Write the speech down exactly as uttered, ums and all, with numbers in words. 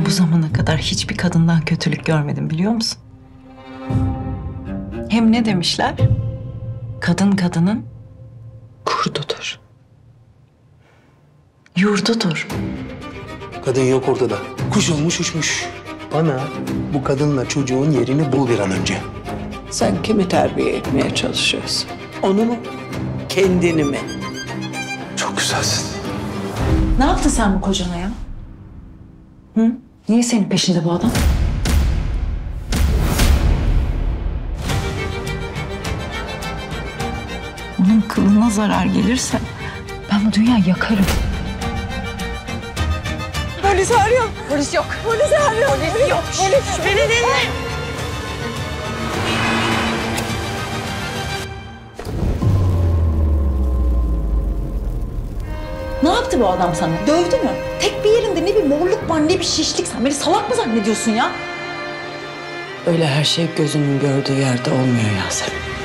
Ben bu zamana kadar hiçbir kadından kötülük görmedim, biliyor musun? Hem ne demişler? Kadın kadının kurdudur. Yurdudur. Kadın yok ortada. Kuş olmuş uçmuş. Bana bu kadınla çocuğun yerini bul bir an önce. Sen kimi terbiye etmeye çalışıyorsun? Onu mu? Kendini mi? Çok güzelsin. Ne yaptın sen bu kocana ya? Hı? Niye senin peşinde bu adam? Onun kılına zarar gelirse ben bu dünyayı yakarım. Polis arıyor. Polis yok. Polis arıyor. Polis yok. Polis. Beni dinle. Ne yaptı bu adam sana? Dövdü mü? Tek bir yerinde ne bir morluk var ne bir şişlik. Sen beni salak mı zannediyorsun ya? Öyle her şey gözünün gördüğü yerde olmuyor Yasemin.